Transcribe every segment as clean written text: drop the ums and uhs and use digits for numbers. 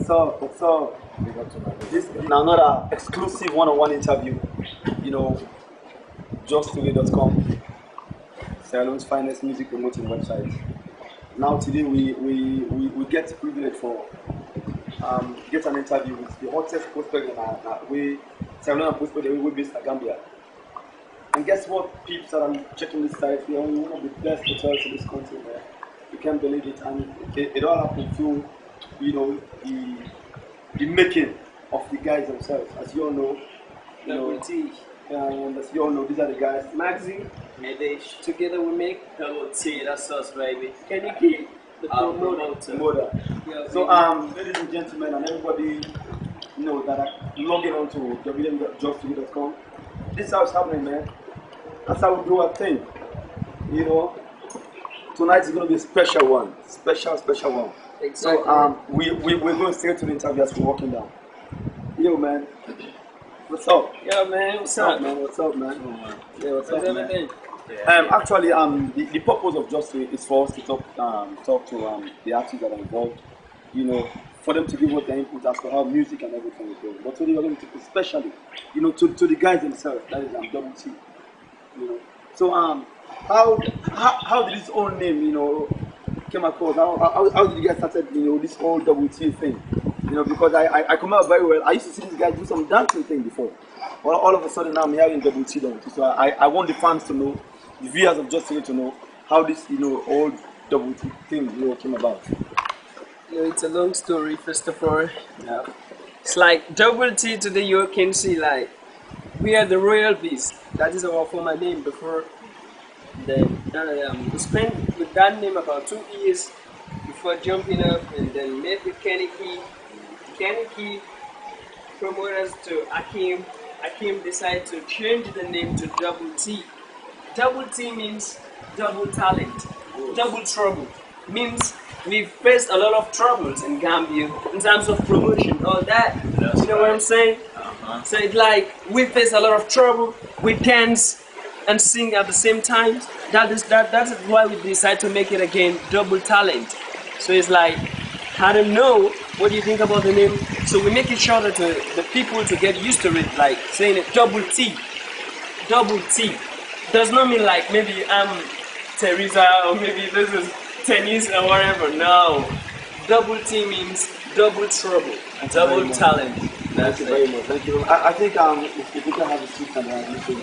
What's up? What's up? This is another exclusive one-on-one interview. You know, JustToday.com, Sierra Leone's finest music promoting website. Now today we get the privilege for get an interview with the hottest prospect in our way, Sierra Leone prospect we based in Gambia. And guess what, peeps that I'm checking this site, we are one of the best hotels in this country, man. You can't believe it, and it all happened through, you know, the making of the guys themselves. As you all know, and as you all know, these are the guys. Maxi, Medesh, together we make Double T, that's us, baby. Kenny Key, the promoter. Yeah, so, ladies and gentlemen, and everybody, you know, that are logging on to www.justtoday.com, this is how it's happening, man. That's how we do our thing, you know. Tonight is going to be a special one, special one. Exactly. So we're going straight to the interview as we're walking down. Yo, man, what's up? Yo, man, what's up, man? What's up, man? Yeah, what's up, everything? Man? Actually, the purpose of Just Today is for us to talk to the artists that are involved. You know, for them to give us their input as to how music and everything is going. But today we're going to, especially, you know, to the guys themselves. That is Double T. You know, so how did this whole name, you know, came across? How did you guys started, you know, this whole Double T thing? You know, because I come out very well. I used to see this guy do some dancing thing before. Well, all of a sudden now I'm hearing Double T. So I want the fans to know, the viewers of Just Today to know how this, you know, whole Double T thing, you know, came about. You know, it's a long story, first of all. Yeah. It's like Double T today you can see, like, we are the Royal Beast. That is our former name before. Then we spent with that name about 2 years before jumping up, and then met with Kenny Key. Kenny Key promoted us to Akim. Akim decided to change the name to Double T. Double T means double talent, double trouble. Means we've faced a lot of troubles in Gambia in terms of promotion, all that. You know what I'm saying? So it's like we face a lot of trouble. We dance and sing at the same time. That's why we decided to make it again Double Talent. So it's like, I don't know, what do you think about the name? So we make it shorter to the people to get used to it, like saying it Double T. Double T. Does not mean like maybe I'm Teresa or maybe this is tennis or whatever. No. Double T means double trouble, double talent. Thank you very much. Thank you. I think if we can have a seat and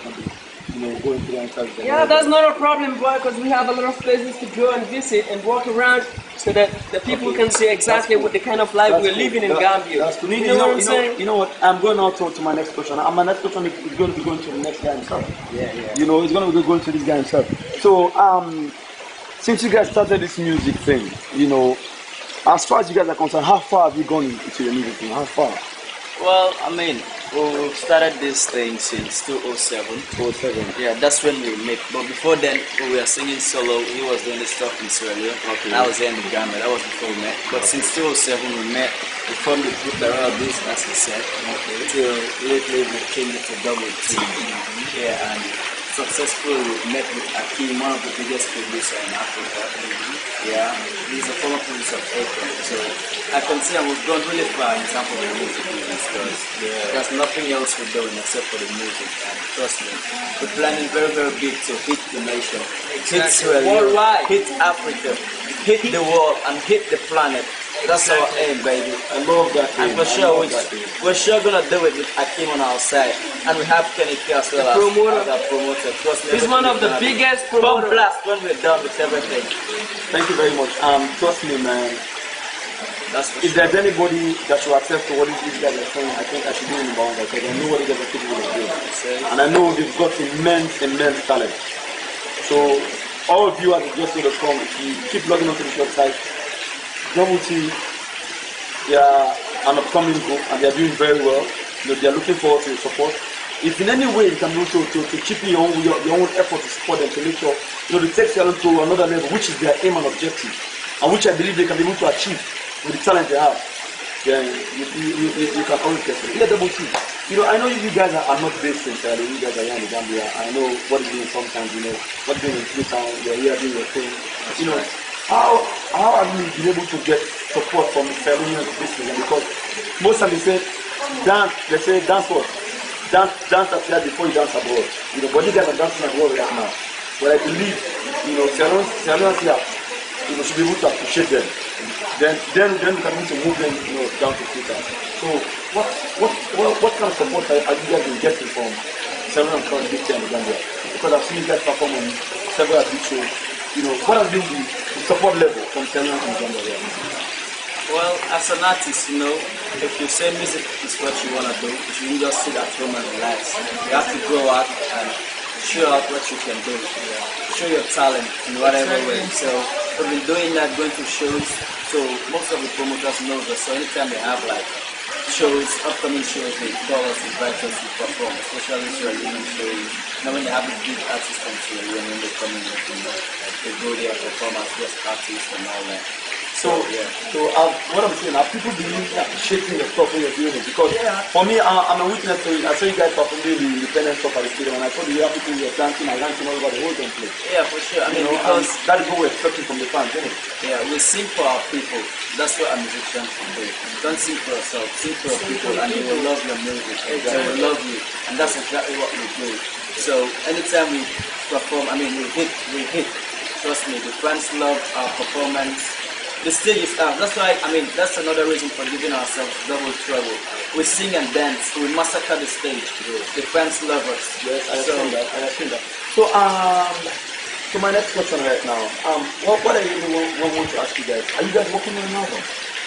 you know, go into the interview. Yeah, that's not a problem, boy, because we have a lot of places to go and visit and walk around so that the people can see exactly what the kind of life we're living in Gambia. That's cool. You know what I'm saying? You know what? I'm going now to my next question. My next question is going to be going to the next guy himself. Yeah. You know, it's going to be going to this guy himself. So, since you guys started this music thing, you know, as far as you guys are concerned, how far have you gone into the music thing? How far? Well, I mean, we started this thing since 2007. 2007. Yeah, that's when we met. But before then, we were singing solo. He was doing this stuff in Sierra Leone. Okay. I was here in the Ghana. That was before we met. But since 2007, we met. We formed the group around this, as he said. Okay. Till lately, we changed it to Double T. Yeah, and successfully we met with Akim, one of the biggest producers in Africa. Yeah, he's a former producer of April. So I can say we've gone really far in terms of the music business because there's nothing else we're doing except for the music. And trust me, we're planning very, very big to hit the nation, hit Sierra Leone, hit Africa, hit the world, and hit the planet. That's our aim, baby. I love that. And for sure, we're sure gonna do it with Akim on our side, and we have Kenny Key as well as our promoter. He's one of the biggest promoters. Blast when we're done with everything. Thank you very much. Trust me, man. If there's anybody that should accept to what these guys are saying, I think I should be in the bound because I know what these guys are capable of doing, and I know they've got immense talent. So all of you at JustToday.com, if you keep logging onto this website, Double T, they are an upcoming group and they are doing very well. You know, they are looking forward to your support. If in any way you can do so to chip in your own effort to support them, to make sure you know they take Sierra Leone to another level, which is their aim and objective, and which I believe they can be able to achieve with the talent they have, then you can always get it. Yeah, Double T. You know, I know you guys are not based in Sierra Leone. You guys are here in Gambia. I know what is doing sometimes. You know what is doing in Freetown. You're here doing your thing. You know. how have you been able to get support from the Salonians business? Because most times they say dance what? Dance up here before you dance abroad. You know, but you guys are dancing abroad right now. But I believe, you know, Salonians here, you know, should be able to appreciate them. Then we can need to move them, you know, down to Twitter. So what kind of support are you guys been getting from Salonians from this time in Gambia? Because I've seen you guys perform on several big shows. You know, what has been the support level from Salonians in Gambia? Well, as an artist, you know, if you say music is what you want to do, you shouldn't just sit at home and relax. You have to go out and show out what you can do. Show your talent in whatever way. So we've been doing that, going to shows. So most of the promoters know that. So anytime they have like shows, upcoming shows, they call us, invite us to perform, especially Sierra Leone shows. Now when they have a big artist from Sierra Leone, when they come in, you know, they go there, perform as guest artists and all that. So what I'm saying, are people really appreciating the stuff when you're doing it? Because for me, I'm a witness to it. I saw you guys performing the independent stuff at the stadium, and I saw you have people who are dancing and dancing all over the whole damn place. Yeah, for sure. I mean, because that is what we're expecting from the fans, isn't it? Yeah, we sing for our people. That's what a musician can do. Don't sing for yourself, sing for your people, and they will love your music. They will love you, and that's exactly what we do. So anytime we perform, I mean, we hit. Trust me, the fans love our performance. The stage is out. That's why, I mean, that's another reason for giving ourselves double trouble. We sing and dance. We massacre the stage. The fans love us. Yes, I understand that. So my next question right now, what I really want to ask you guys, are you guys working on an album?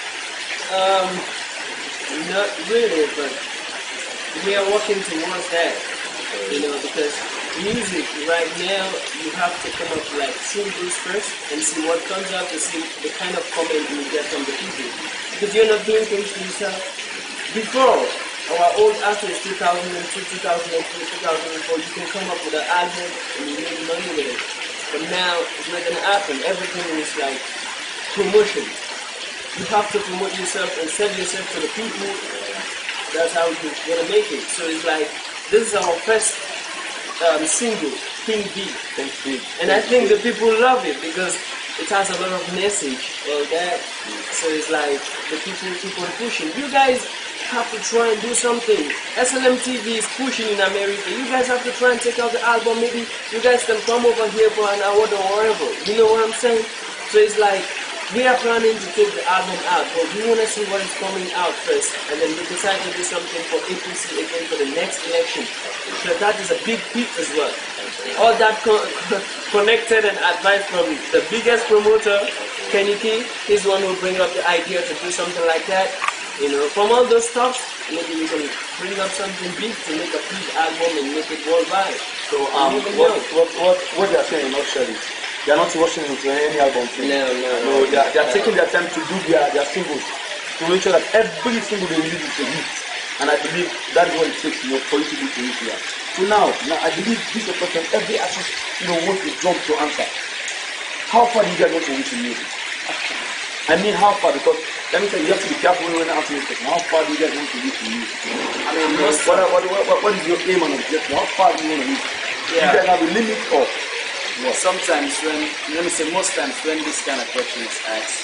Not really, but we are working towards that. You know, because music right now, you have to come up like singles first and see what comes out, to see the kind of comment you get from the people. Because you're not doing things for yourself. Before, our old artists, 2002, 2003, 2004, you can come up with an album and you make money with it. But now, it's not going to happen. Everything is like promotion. You have to promote yourself and sell yourself to the people. That's how you're going to make it. So it's like, this is our first single, Think Big. And I think the people love it because it has a lot of message all that. So it's like the people keep on pushing. You guys have to try and do something. SLM TV is pushing in America. You guys have to try and take out the album. Maybe you guys can come over here for an award or whatever. You know what I'm saying? So it's like, we are planning to take the album out, but we want to see what is coming out first, and then we decide to do something for APC again for the next election. So that is a big hit as well. All that connected and advice from the biggest promoter, Kenny Key. He's the one who bring up the idea to do something like that. You know, from all those stuff, maybe we can bring up something big to make a big album and make it worldwide. So what they are saying in nutshell is, they are not rushing into any album thing. No, they are taking their time to do their singles, to make sure that every single they release is a hit. And I believe that is what it takes, you know, for you to be to hit here. So now I believe this is a question every artist, you know, wants to jump to answer. How far do you guys want to reach in music? I mean, how far? Because let me tell you, you have to be careful when answering this question. How far do you guys want to reach in music? I mean, what is your aim and objective? How far do you want to reach? Yeah. Do you guys have a limit or? Well, sometimes most times when this kind of question is asked,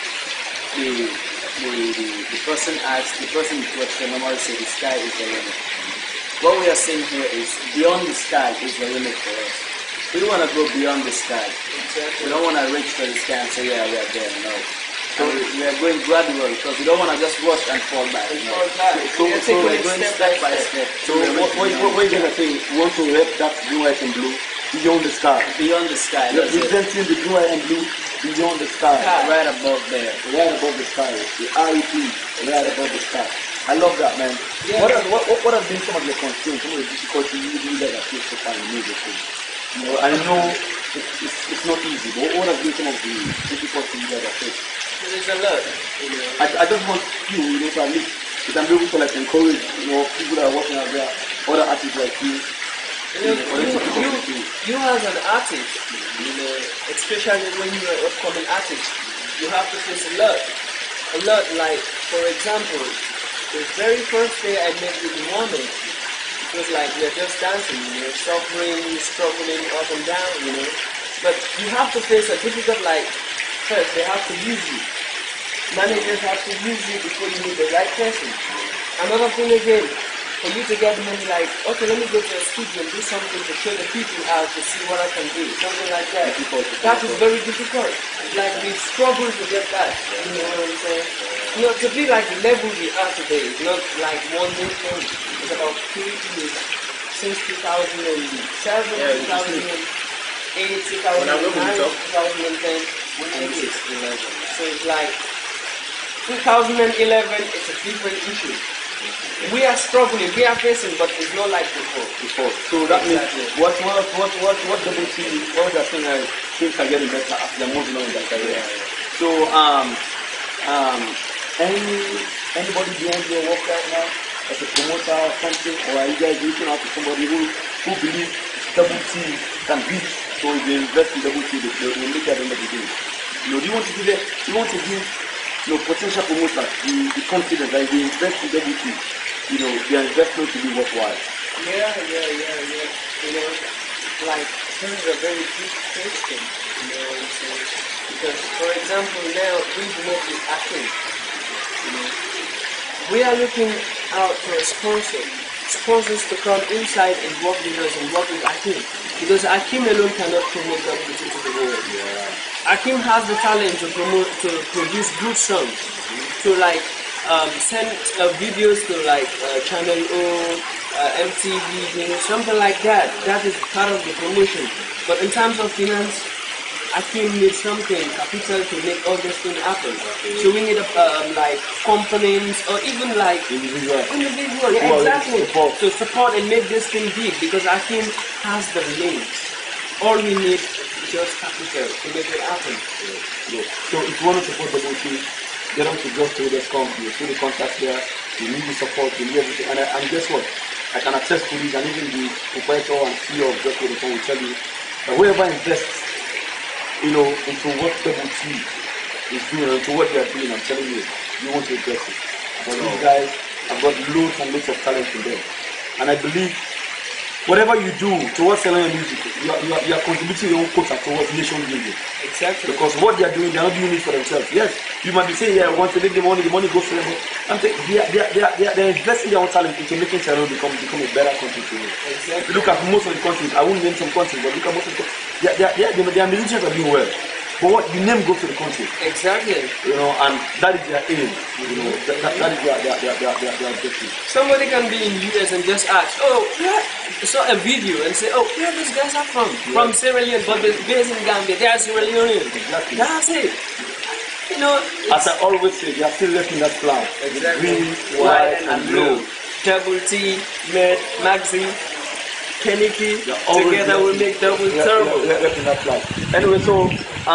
the person in question normally say the sky is the limit. What we are saying here is beyond the sky is the limit for us. We don't want to go beyond the sky. We don't want to reach for the sky and say, yeah, we are there. No. So we are going gradual because we don't want to just watch and fall back. No. So we're going step by step. So what are you going to say? You want to rep that blue, white and blue beyond the sky? Beyond the sky. You're presenting the blue, white and blue beyond the sky. Right above there. Right above the sky. The REP, right above the sky. I love that, man. Yeah. What has been some of your constraints, some of the difficulties you guys have faced so far in music? You know, I know it's not easy, but what has been some of the difficulties you guys have faced? There's a lot, you know. I just want you know, to at least you can be able to like encourage, you know, people that are working out there, other artists like you. You as an artist, you know, especially when you're an upcoming artist, you have to face a lot. Like, for example, the very first day I met with Mohammed, it was like we're just dancing, you know, suffering, struggling up and down, you know. But you have to face a difficult, like, first they have to use you. Managers have to use you before you meet the right person. Another thing again, for you to get money, like, okay, let me go to a studio and do something to show the people out to see what I can do, something like that. That is very difficult. Like, we struggle to get that, you know what I'm saying? You know, to be like the level we are today is not like one new thing. It's about 3 years since 2007, 2008, 2009, 2010. So it's like 2011 is a different issue. We are struggling, we are facing, but it's not like before. So that means what double T, what they're saying is things are getting better as they're moving on in their career. So anybody behind your work right now as a promoter or something, or are you guys reaching out to somebody who believes double T can beat? So if they invest in double T, they will make it at the end of the day. You know, you want to give potential promoters the confidence that if they invest in double T, you know, their investment will be worthwhile. Yeah. You know, like, this is a very deep question, you know what I'm saying? Because, for example, now we've met with Akim, you know. We are looking out for a sponsors to come inside and work with us and work with Akim. Because Akim alone cannot promote double T to the world. Yeah. Akim has the talent to produce good songs, to like send videos to like Channel O, MTV, you know, something like that. That is part of the promotion. But in terms of finance, Akim needs something capital to make all this thing happen. So we need like components or even like individual, yeah, exactly, to support and make this thing big, because Akim has the links. All we need is just capital to make it happen. Yeah. So if you want to support double T, get them to just traders.com. You see the contacts there. You need the support. You need everything. And guess what? I can attest to this, and even the proprietor and CEO of Just Traders.com will tell you that whoever invests, you know, into what double T is doing, into what they are doing, I'm telling you, you want to regret it. But these guys have got loads and loads of talent in them. And I believe whatever you do towards selling your music, you are contributing your own quota towards nation building. Exactly. Because what they are doing, they are not doing it for themselves. Yes, you might be saying, yeah, I want to make the money goes to them. I'm saying they are investing their own talent into making Sierra Leone become a better country to live. Exactly. If you look at most of the countries, I won't name some countries, but look at most of the countries, their musicians are doing well. But what the name goes to the country. Exactly. You know, and that is their aim. You know, that is their objective. Somebody can be in US and just ask, oh, yeah, saw a video and say, oh, where these guys are from? Yeah. From Sierra Leone, but they're based in Gambia. They are Sierra Leonean. Exactly. That's it. You know, as I always say, they are still left in that flag. Exactly. Green, white, and blue. Double T, Med, Maxi, Keniki, together we make double turbo. Left in that flag. Anyway, so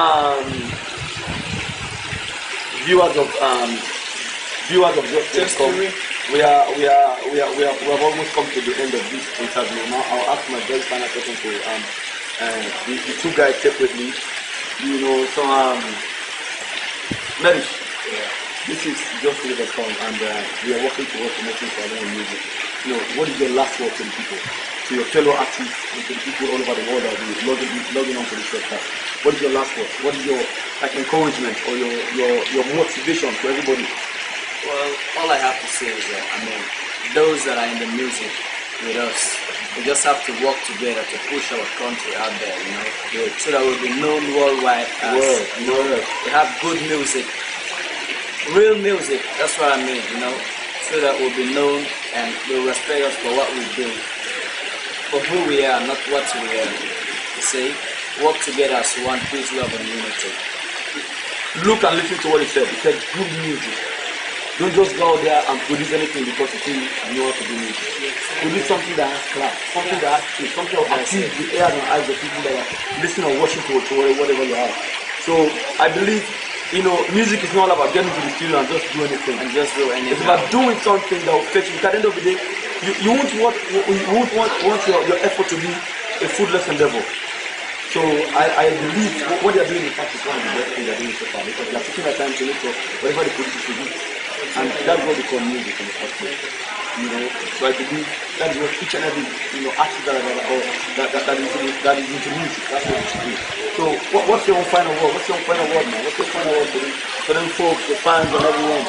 viewers of Just Story, we have almost come to the end of this interview. Now I'll ask my very final question to the two guys separately. You know, so Medish, this is Just Story.com, and we are working towards promoting Sierra Leone music. You know, what is your last word to the people, to your fellow artists, and to the people all over the world that will be logging on to this website? What is your last word? What is your encouragement or your motivation to everybody? Well, all I have to say is that, I mean, those that are in the music with us, we just have to work together to push our country out there, you know, so that we'll be known worldwide as, you know, we have good music, real music, that's what I mean, you know, so that we'll be known and they'll respect us for what we do, for who we are, not what we are. You see, work together as one, peace, love, and unity. Look and listen to what he said. He said, good music. Don't just go out there and produce anything because you think you know how to do music. Produce something that has class, something that has taste, something that will appease the ears and eyes of people that are listening or watching to whatever you have. So I believe, you know, music is not all about getting to the studio and just do anything. It's about doing something that will fetch you. At the end of the day, you won't want your effort to be a fruitless endeavor. So I believe what they are doing in fact is one of the best things they are doing so far, because they are taking their time to look for whatever they produce to do. And that's what we call music in the first place. You know, so I believe that is what each and every artist that is into music. That's what it should be. So what's your own final word? What's your own final word, man? What's your final word for them folks, the fans, and everyone?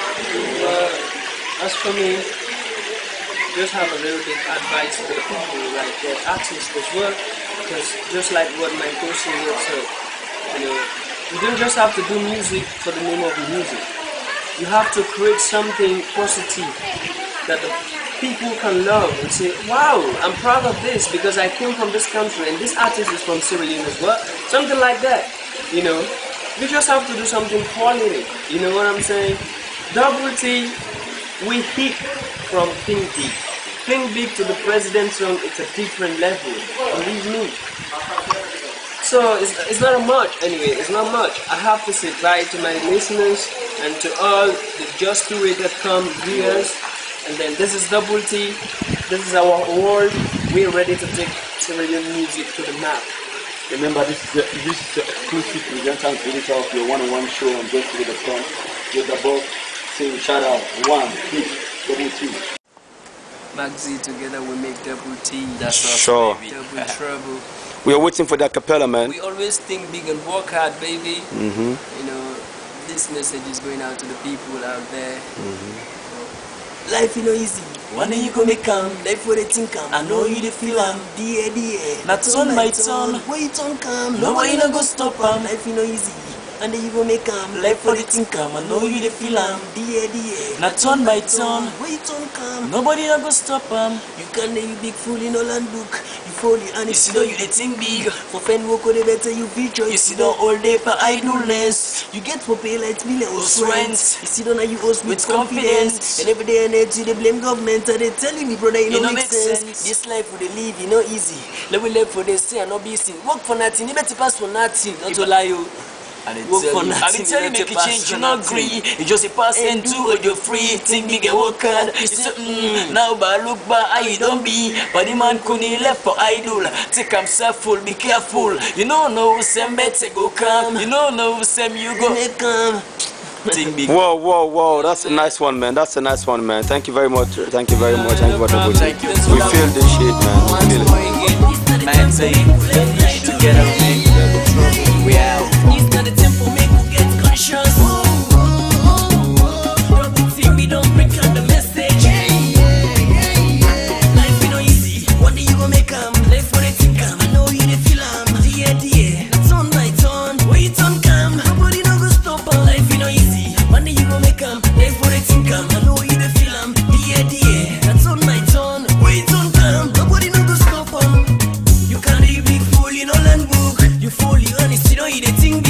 As for me, just have a little bit of advice for the people, like the artists as well, because just like what my coach said, you don't just have to do music for the name of the music. You have to create something positive that the people can love and say, wow, I'm proud of this because I came from this country and this artist is from Sierra Leone as well. Something like that, you just have to do something quality, you know what I'm saying? Double T, we hit from Think Big. Think Big to the President song, it's a different level, believe me. So it's not much anyway, it's not much. I have to say bye to my listeners and to all the Just Curated.com viewers. And then this is Double T, this is our world. We're ready to take Sierra Leone music to the map. Remember, this is the exclusive presenter and creator of your one-on-one show on Just Curated.com. You're the boss saying shout out, one, big, Double T. Magzi, together we make Double T. That's us, sure. baby. Double trouble. We are waiting for that capella, man. We always think big and work hard, baby. This message is going out to the people out there. Life is no easy. One day you go make come, life for the thing come. I know you the feel am, dear. Not turn by turn, wait on come. Nobody no go stop am. Life is no easy. And then you go make come, life for the thing come. I know you the feel am, dear. Not turn by turn, wait on come. Nobody no go stop am. You can't you big fool in all and book. You fall and you see you the thing big. For fan work on the better you feature. You see down all day for idleness. You get for pay like millions rent. You see down you host with confidence. And every day and night you they blame government and they telling me brother you know make sense. This life we live you know easy. Let we live for they say and not be seen. Work for nothing, you better pass for nothing. Not to lie you. I been telling you make you change, you not agree. You just a pass and do what you're free. Think big and work hard. You say, now but look back how you don't be. But the man couldn't left for idle. Take himself full, be careful. You don't know who same better go come. You don't know who same you go come. Think big. Whoa, that's a nice one, man. That's a nice one, man. Thank you very much. Thank you very much. Thank you for the Thank you. We feel this shit, man. We feel it. Man, say, together we out. You fool, you honest, you know you the thing.